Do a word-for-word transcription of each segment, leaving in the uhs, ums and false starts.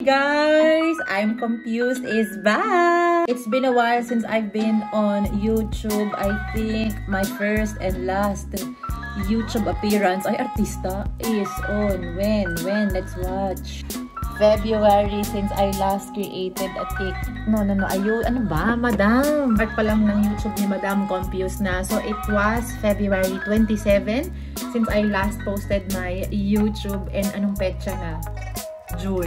Guys, I'm confused is back. It's been a while since I've been on YouTube. I think my first and last YouTube appearance ay artista is on when when let's watch February since I last created a tick. No, no, no. Ayun, ano ba? Madam. Part pa lang ng YouTube ni Madam, confused na. So, it was February twenty-seventh since I last posted my YouTube. And anong petsa na? June.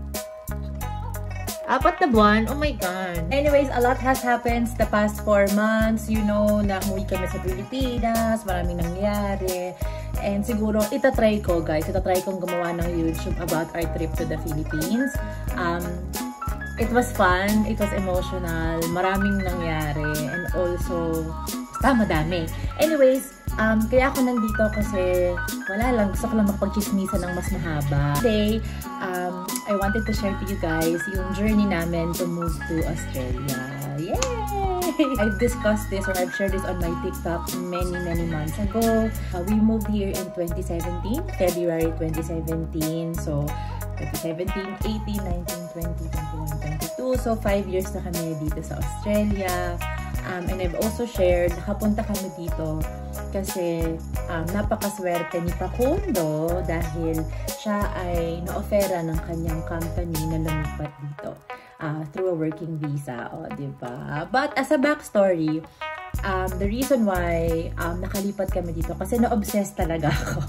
Apat na buwan? Oh my God. Anyways, a lot has happened the past four months. You know, nahuwi kami sa Pilipinas. Maraming nangyari. And siguro, itatry ko, guys. Itatry kong gumawa ng YouTube about our trip to the Philippines. Um, it was fun. It was emotional. Maraming nangyari. And also, basta madami. Anyways, um, kaya ako nandito kasi wala lang. Gusto ko lang makapag-chismisa ng mas mahaba. Today, um, I wanted to share to you guys yung journey namin to move to Australia. Yay! I've discussed this or I've shared this on my TikTok many, many months ago. Uh, we moved here in twenty seventeen, February twenty seventeen. So, twenty seventeen, eighteen, nineteen, twenty, twenty-one, twenty-two. So, five years na kami dito sa Australia. Um, and I've also shared, nakapunta kami dito kasi um, napakaswerte ni Pakundo dahil siya ay na-offera ng kanyang company na lumipat dito uh, through a working visa. O, diba? But as a backstory, um, the reason why um, nakalipat kami dito kasi na-obsess talaga ako.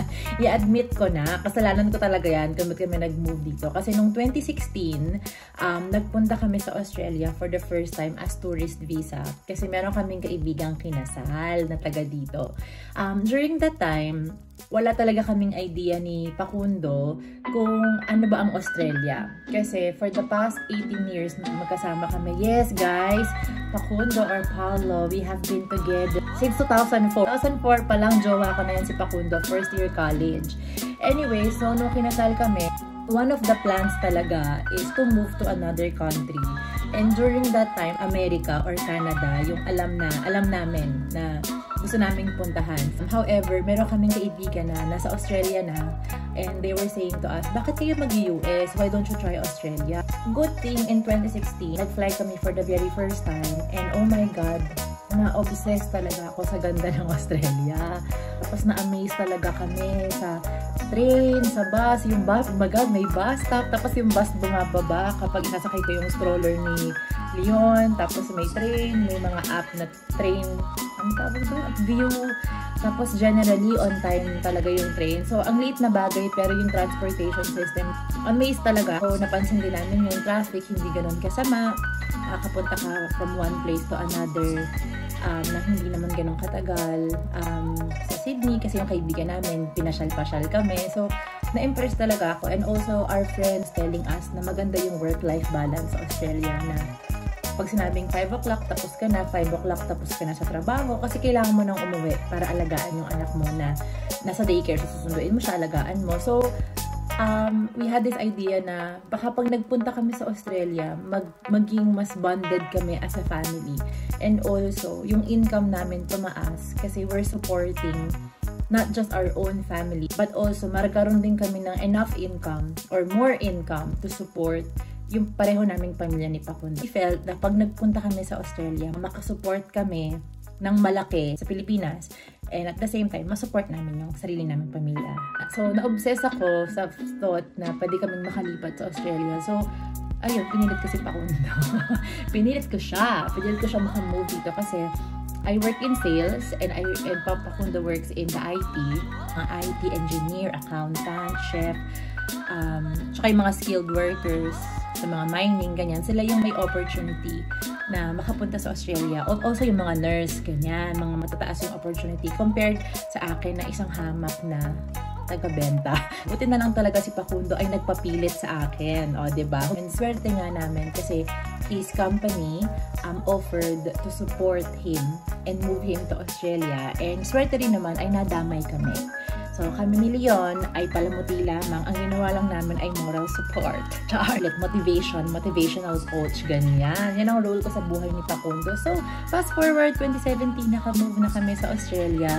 I-admit ko na, kasalanan ko talaga yan kung kami nag-move dito. Kasi nung twenty sixteen, um, nagpunta kami sa Australia for the first time as tourist visa. Kasi meron kaming kaibigang kinasal na taga dito. Um, during that time, wala talaga kaming idea ni Pakundo kung ano ba ang Australia. Kasi for the past eighteen years, magkasama kami. Yes, guys, Pakundo or Paolo, we have been together since two thousand four. two thousand four pa lang, jowa ko na yan si Pakundo, first year college. Anyway, so nung kinasal kami, one of the plans talaga is to move to another country. And during that time, America or Canada, yung alam na, alam namin na gusto naming puntahan. However, meron kaming kaibigan na nasa Australia na and they were saying to us, bakit kayo mag-U S? Why don't you try Australia? Good thing in twenty sixteen, nag-fly kami for the very first time and oh my God, na-obsessed talaga ako sa ganda ng Australia. Tapos na-amaze talaga kami sa train, sa bus, yung bus, oh my God, may bus stop. Tapos yung bus bumababa kapag inasakay ko yung stroller ni Leon. Tapos may train, may mga app na train, ang tawag doon, at view. Tapos generally, on time talaga yung train. So, ang liit na bagay, pero yung transportation system, amazed talaga. So, napansin din namin yung traffic, hindi ganun kasama. Nakapunta ka from one place to another um, na hindi naman ganun katagal. Um, sa Sydney, kasi yung kaibigan namin, pinasyal-pasyal kami. So, na-impress talaga ako. And also, our friends telling us na maganda yung work-life balance sa Australia na pag sinabing five o'clock, tapos ka na, five o'clock, tapos ka na sa trabaho. Kasi kailangan mo nang umuwi para alagaan yung anak mo na nasa daycare. So, susunduin mo siya, alagaan mo. So, um, we had this idea na baka pag nagpunta kami sa Australia, mag maging mas bonded kami as a family. And also, yung income namin tumaas kasi we're supporting not just our own family, but also magkaroon din kami ng enough income or more income to support yung pareho naming pamilya ni Pakundo. We felt na pag nagpunta kami sa Australia, makasupport kami ng malaki sa Pilipinas and at the same time, masupport namin yung sarili naming pamilya. So, na-obsess ako sa thought na pwede kaming makalipat sa Australia. So, ayun, pinilit ko si Pakundo. pinilit ko siya. Pinilit ko siya makamove dito kasi I work in sales and I and Pakundo works in the I T. Mga I T engineer, accountant, chef, um, tsaka yung mga skilled workers sa mga mining, ganyan. Sila yung may opportunity na makapunta sa Australia. Also yung mga nurse, ganyan. Mga matataas yung opportunity compared sa akin na isang hamak na taga-benta. Buti na lang talaga si Pakundo ay nagpapilit sa akin. O, diba? And swerte nga namin kasi his company um, offered to support him and move him to Australia. And swerte rin naman ay nadamay kami. So, kami ni Leon ay palamuti lamang. Ang ginawa lang namin ay moral support. Charlotte, motivation, motivational coach, ganyan. Yan ang role ko sa buhay ni Pakundo. So, fast forward, twenty seventeen, naka-move na kami sa Australia.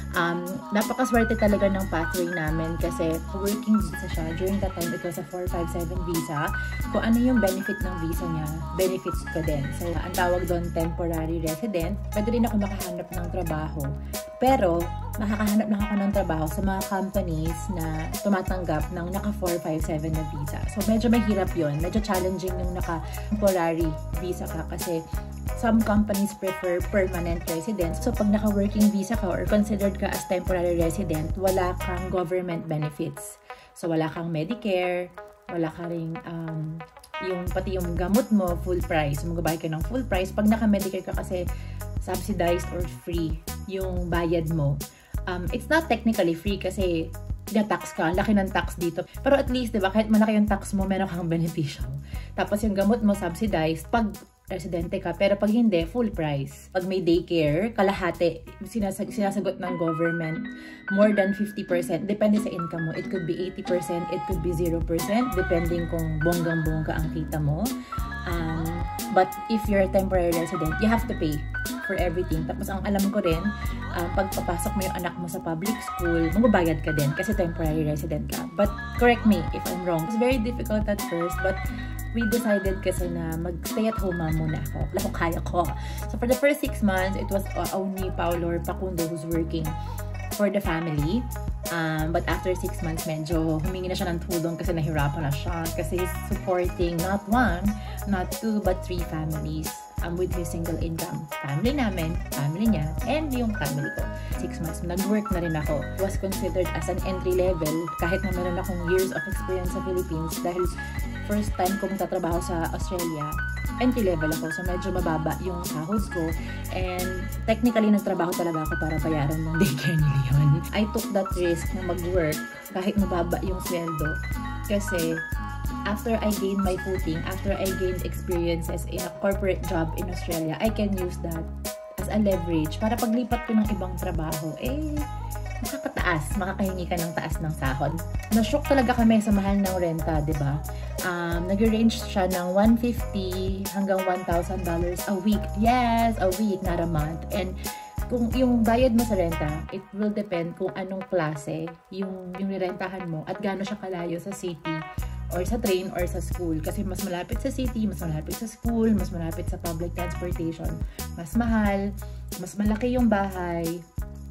Um, napakaswerte talaga ng pathway namin kasi working visa siya. During that time, it was a four five seven visa. Kung ano yung benefit ng visa niya, benefits ko din. So, ang tawag doon, temporary resident. Pwede rin ako makahanap ng trabaho. Pero, makakahanap lang ako ng trabaho sa mga companies na tumatanggap ng naka four five seven na visa. So, medyo mahirap yun. Medyo challenging yung naka-temporary visa ka kasi some companies prefer permanent residents. So, pag naka-working visa ka or considered ka as temporary resident, wala kang government benefits. So, wala kang Medicare, wala ka ring um, yung pati yung gamot mo, full price. Magbabayad ka ng full price. Pag naka-Medicare ka kasi subsidized or free yung bayad mo. Um, it's not technically free kasi na-tax ka. Laki ng tax dito. Pero at least, di ba, kahit malaki yung tax mo, meron kang beneficial. Tapos yung gamot mo subsidized pag residente ka. Pero pag hindi, full price. Pag may daycare, kalahati, sinasag sinasagot ng government, more than fifty percent. Depende sa income mo. It could be eighty percent, it could be zero percent, depending kung bonggang-bongga ang kita mo. Um, but if you're a temporary resident, you have to pay for everything. Tapos ang alam ko rin, uh, pag papasok mo yung anak mo sa public school, magbabayad ka din kasi temporary resident ka. But correct me if I'm wrong. It's very difficult at first, but we decided kasi na mag-stay at home muna ako. Wala ko kaya ko. So for the first six months, it was uh, only Paolo or Pacundo who's working for the family. Um, but after six months, medyo humingi na siya ng tulong kasi nahirapan na siya. Kasi he's supporting not one, not two, but three families um, with his single income. Family namin, family niya, and yung family ko. Six months, nag-work na rin ako. Was considered as an entry level kahit na meron akong years of experience sa Philippines dahil first time kong tatrabaho sa Australia, entry level ako. So, medyo mababa yung sahod ko. And technically, nagtrabaho talaga ako para bayaran ng daycare nila yun. I took that risk na mag-work kahit mababa yung sweldo. Kasi, after I gained my footing, after I gained experiences in a corporate job in Australia, I can use that as a leverage para paglipat ko ng ibang trabaho. Eh, makakataas, makakahingi ka ng taas ng sahod. Na-shock talaga kami sa mahal ng renta, di ba? Um, nag-range siya ng one hundred fifty hanggang one thousand dollars a week. Yes, a week, not a month. And kung yung bayad mo sa renta, it will depend kung anong klase yung, yung nirentahan mo at gaano siya kalayo sa city or sa train or sa school. Kasi mas malapit sa city, mas malapit sa school, mas malapit sa public transportation, mas mahal, mas malaki yung bahay,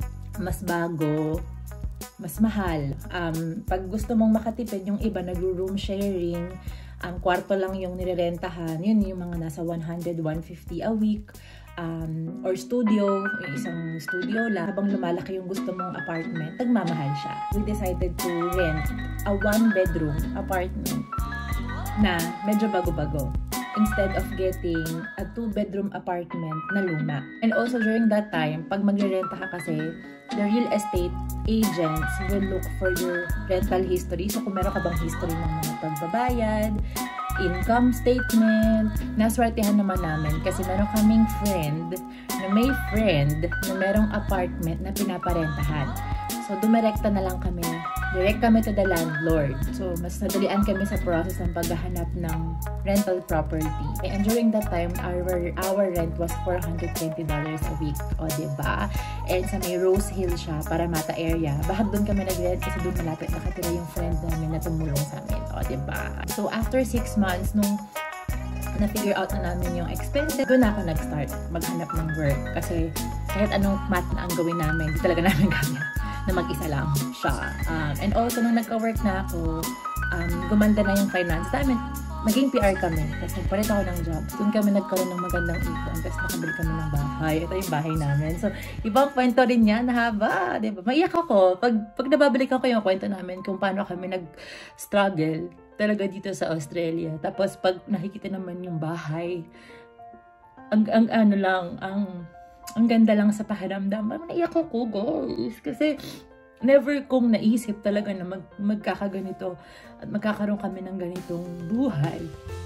mas bago, mas mahal. Um, pag gusto mong makatipid, yung iba nagro-room sharing, ang um, kwarto lang yung nirerentahan, yun yung mga nasa one hundred, one fifty a week. Um, or studio, yung isang studio lang. Habang lumalaki yung gusto mong apartment, nagmamahal siya. We decided to rent a one-bedroom apartment na medyo bago-bago, instead of getting a two-bedroom apartment na luma. And also during that time, pag magre-renta ka kasi, the real estate agents will look for your rental history. So kung meron ka bang history ng mga pagbabayad, income statement, naswertehan naman namin kasi meron kaming friend na may friend na merong apartment na pinaparentahan. So dumirekta na lang kami, direct kami to the landlord. So mas nadalian kami sa process ng paghahanap ng rental property. And during that time, our our rent was four hundred twenty dollars a week. O diba? And sa may Rose Hill siya, Parramatta area. Bakit doon kami nag-rent? Kasi doon malapit nakatira yung friend namin na tumulong sa amin. O diba? So after six months, nung na-figure out na namin yung expenses, doon ako nag-start maghanap ng work. Kasi kahit anong math na ang gawin namin, hindi talaga namin kaya na mag-isa lang siya. Um, and also, nung nagka-work na ako, um, gumanda na yung finance namin. Naging P R kami. Tapos nagpalit ako ng job. Doon kami nagkaroon ng magandang ipon. Tapos nakabili kami ng bahay. Ito yung bahay namin. So, ibang kwento rin yan. Haba. Diba? Maiyak ako. Pag, pag nababalik ako yung kwento namin kung paano kami nag-struggle talaga dito sa Australia. Tapos, pag nakikita naman yung bahay, ang, ang ano lang, ang ang ganda lang sa pakiramdam. Naiyak ako, guys. Kasi, never kong naisip talaga na mag, magkakaganito at magkakaroon kami ng ganitong buhay.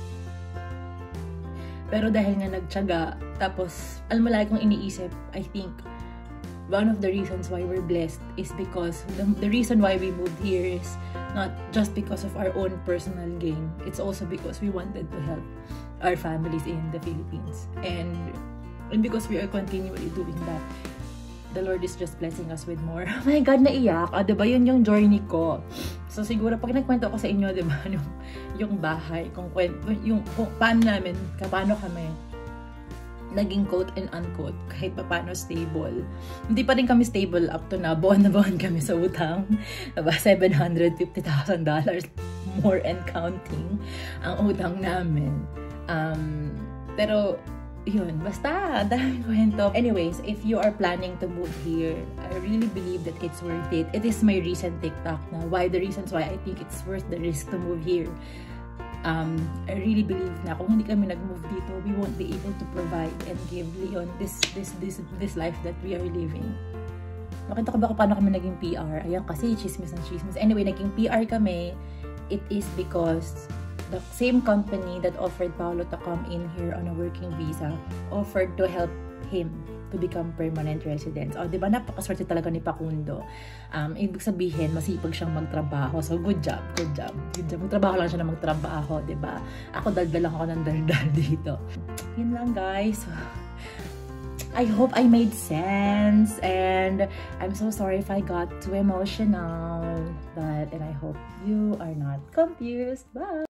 Pero dahil nga nagtiyaga, tapos, alam mo lagi kong iniisip, I think, one of the reasons why we're blessed is because, the, the reason why we moved here is not just because of our own personal gain. It's also because we wanted to help our families in the Philippines. And And because we are continually doing that, the Lord is just blessing us with more. Oh my God, naiyak. Ah, diba yun yung journey ko? So siguro pag nagkwento ko sa inyo, diba, yung, yung bahay, kung kwento, yung kung paano namin, paano kami naging quote and unquote, kahit pa paano stable. Hindi pa rin kami stable up to na, buwan na buwan kami sa utang. Diba, seven hundred fifty thousand dollars more and counting ang utang namin. Um, pero, yun, basta, daming kwento. Anyways, if you are planning to move here, I really believe that it's worth it. It is my recent TikTok na why the reasons why I think it's worth the risk to move here. Um, I really believe na kung hindi kami nag-move dito, we won't be able to provide and give Leon this this this this life that we are living. Nakita ko ba kung paano kami naging P R? Ayan kasi, chismis and chismis. Anyway, naging P R kami. It is because the same company that offered Paolo to come in here on a working visa offered to help him to become permanent residents. O, diba, napakaswerte talaga ni Pakundo. Um, ibig sabihin, masipag siyang magtrabaho. So, good job, good job. Good job. Magtrabaho lang siya na magtrabaho, diba? Ako, daldal lang ako ng daldal dito. Yun lang, guys. I hope I made sense. And I'm so sorry if I got too emotional. But, and I hope you are not confused. Bye!